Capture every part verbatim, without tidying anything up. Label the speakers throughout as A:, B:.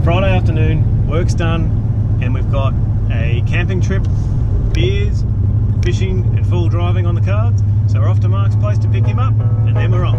A: Friday afternoon, work's done, and we've got a camping trip, beers, fishing and full driving on the cards. So we're off to Mark's place to pick him up, and then we're off.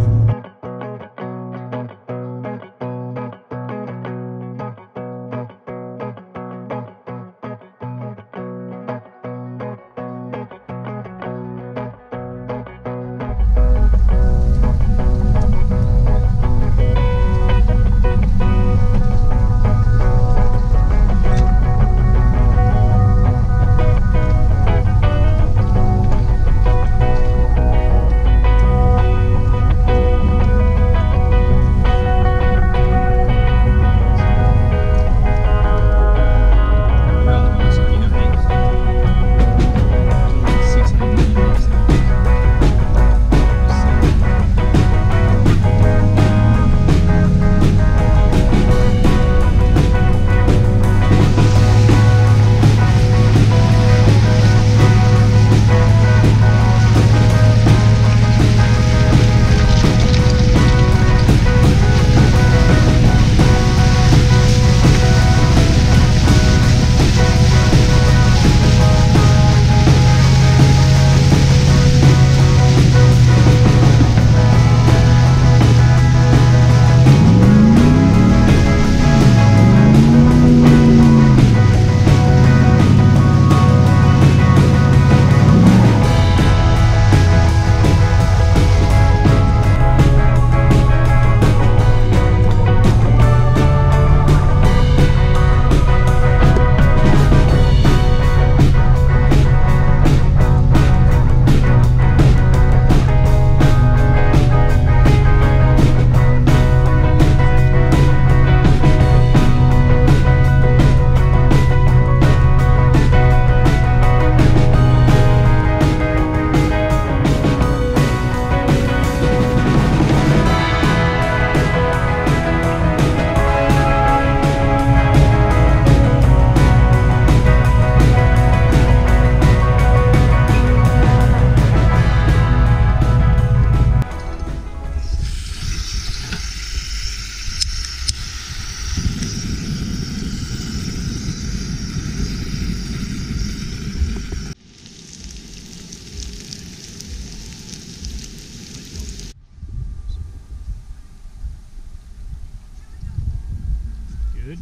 A: Good.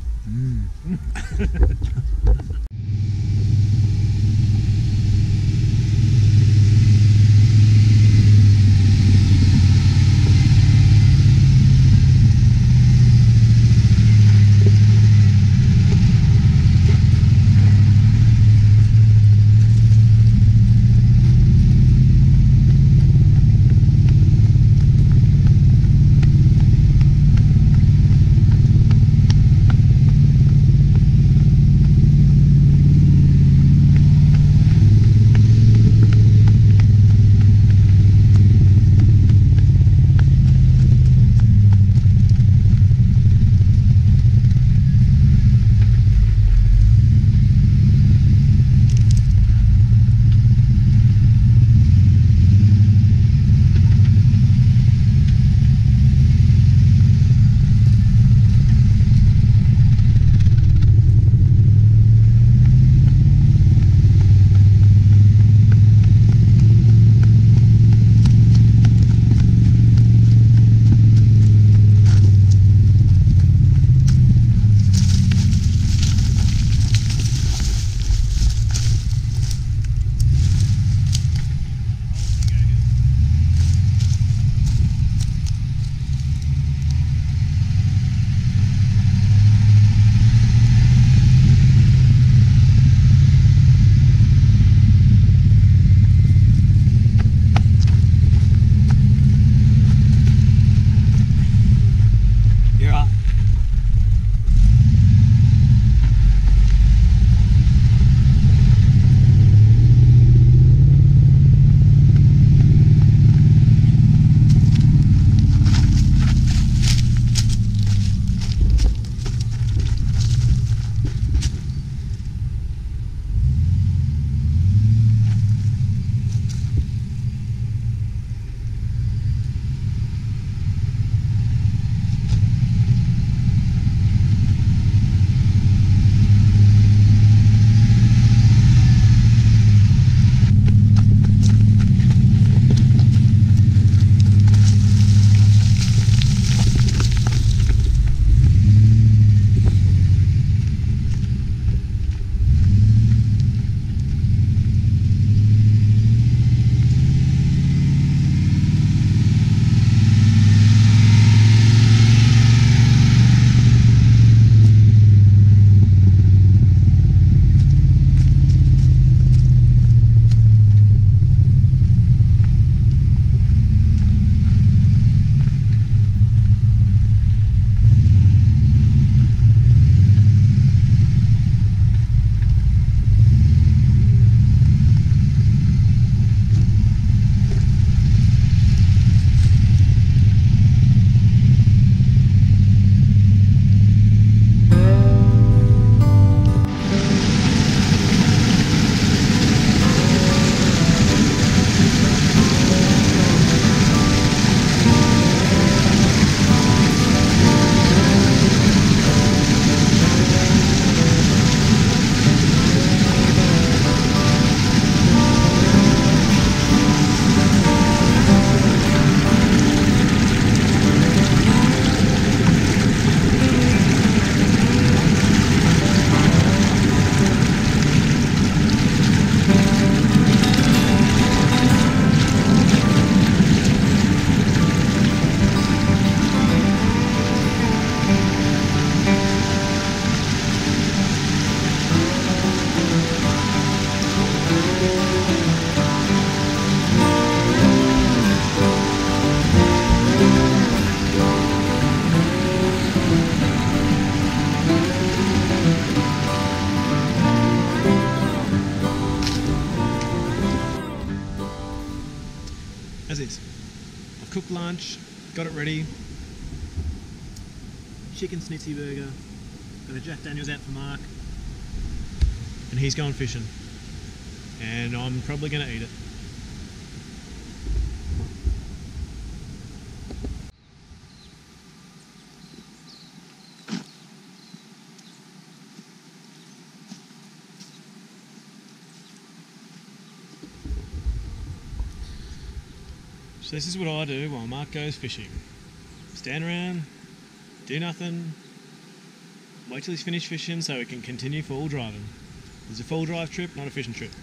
A: Mm. as is. I've cooked lunch, got it ready. Chicken schnitzy burger. Got a Jack Daniels out for Mark. And he's going fishing. And I'm probably going to eat it. So this is what I do while Mark goes fishing. Stand around, do nothing, wait till he's finished fishing so we can continue full driving. It's a full drive trip, not a fishing trip.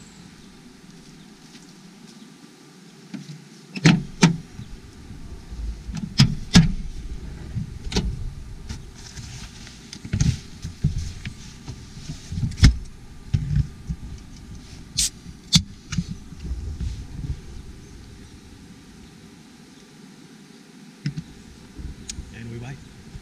A: And we wait.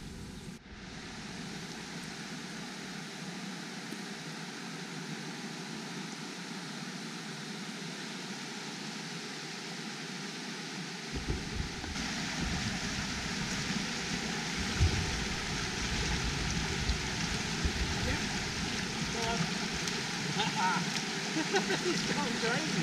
A: He's going crazy.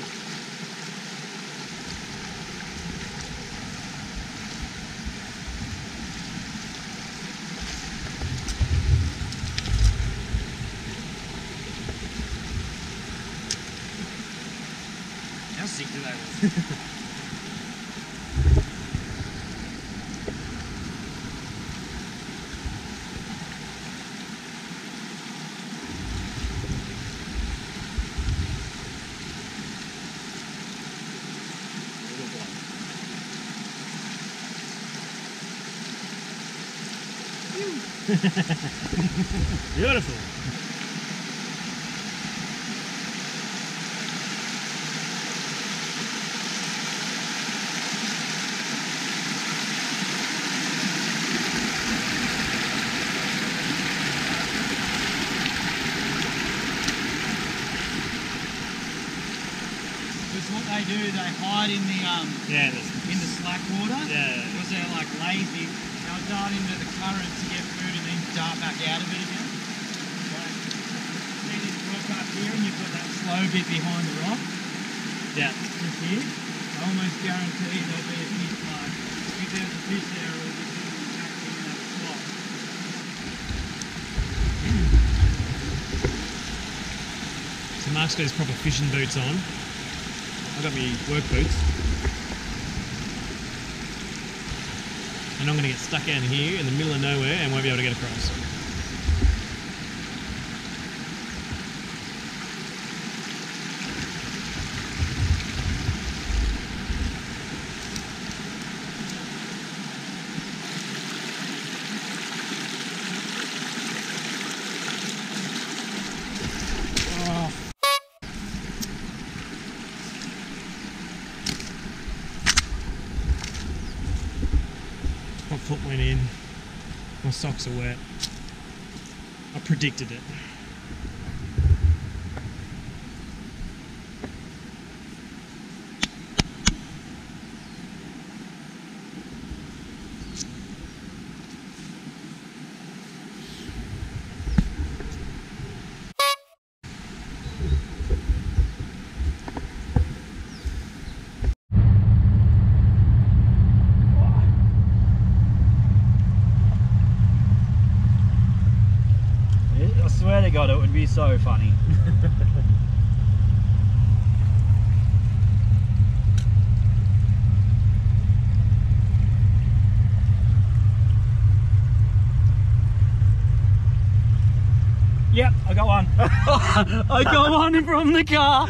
A: How sick do they look? Beautiful.
B: Because what they do, they hide in the um
A: Yeah,
B: in the slack water.
A: Yeah.
B: Because they're like lazy. They'll dart into the current to get food and then dart back out of it again. Like, see this rock up here and you've got that slow bit behind the rock?
A: yeah.
B: Just here. I almost guarantee there'll be a fish like, if there's a fish there, it'll just be tucked in that slot.
A: So Mark's got his proper fishing boots on. I've got my work boots. And I'm going to get stuck out here in the middle of nowhere and won't be able to get across. Oh. My foot went in. My socks are wet. I predicted it.
B: I swear to God, it would be so funny. Yep, I got one. I got one from the car.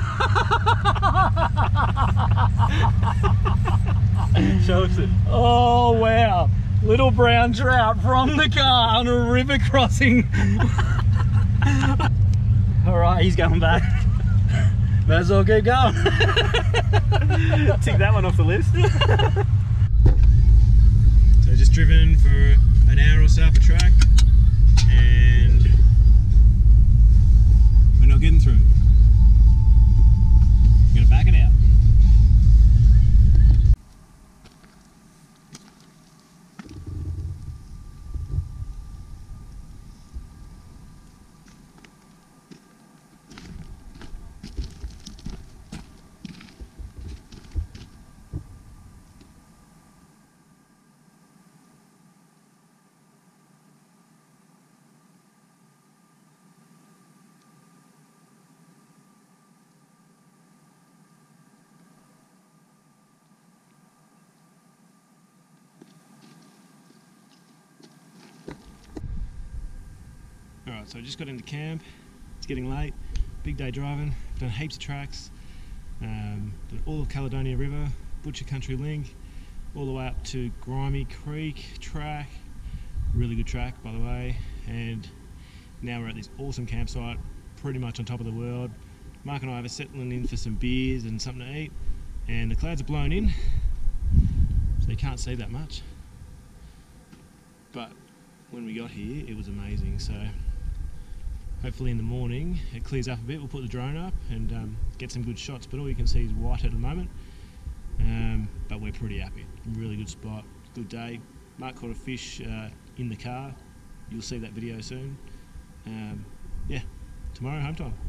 A: Show us it.
B: Oh wow. Little brown trout from the car on a river crossing. Alright, he's going back. May as well keep going.
A: Tick that one off the list. So just driven for an hour or so up a track and we're not getting through. I'm going to back it out. So I just got into camp. It's getting late. Big day driving. Done heaps of tracks. Um, done all of Caledonia River, Butcher Country Link, all the way up to Grimy Creek track. Really good track, by the way. And now we're at this awesome campsite, pretty much on top of the world. Mark and I are settling in for some beers and something to eat. And the clouds are blown in, so you can't see that much. But when we got here, it was amazing. So hopefully in the morning it clears up a bit. We'll put the drone up and um, get some good shots, but all you can see is white at the moment. Um, but we're pretty happy. Really good spot, good day. Mark caught a fish uh, in the car. You'll see that video soon. Um, yeah, tomorrow home time.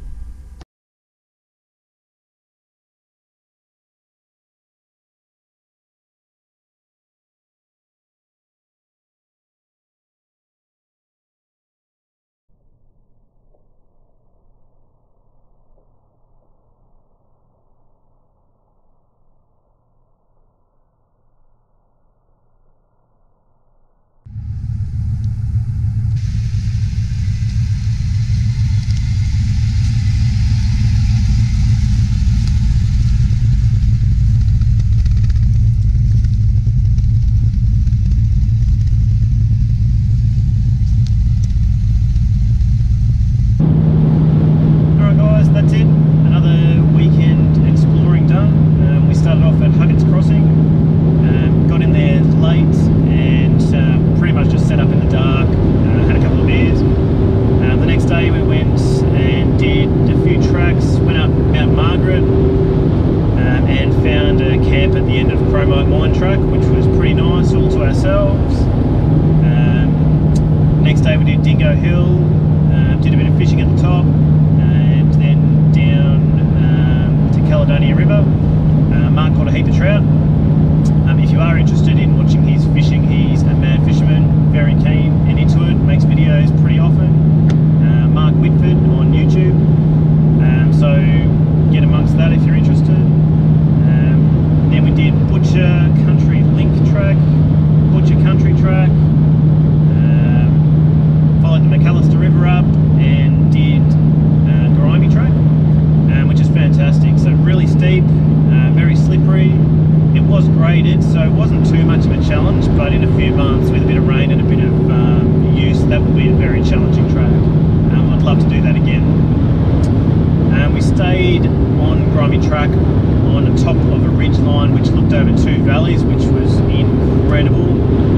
A: So it wasn't too much of a challenge, but in a few months with a bit of rain and a bit of um, use, that will be a very challenging track. Um, I'd love to do that again. Um, we stayed on Grimy Track on the top of a ridge line which looked over two valleys, which was incredible.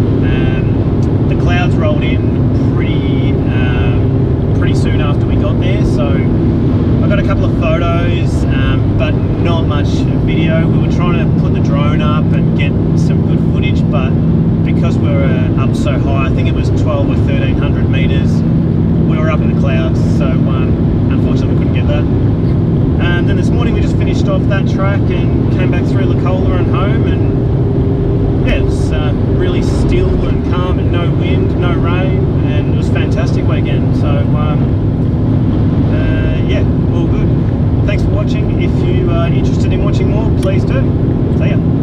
A: Um, the clouds rolled in pretty, um, pretty soon after we got there, so I got a couple of photos, um, but not much video. We were trying to put the drone up and get some good footage, but because we were uh, up so high, I think it was twelve or thirteen hundred meters, we were up in the clouds, so um, unfortunately we couldn't get that. And then this morning we just finished off that track and came back through Licola and home, and yeah, it was uh, really still and calm and no wind, no rain, and it was a fantastic weekend. So um, uh, yeah, all good. Thanks for watching. If you are interested in watching more, please do. See ya.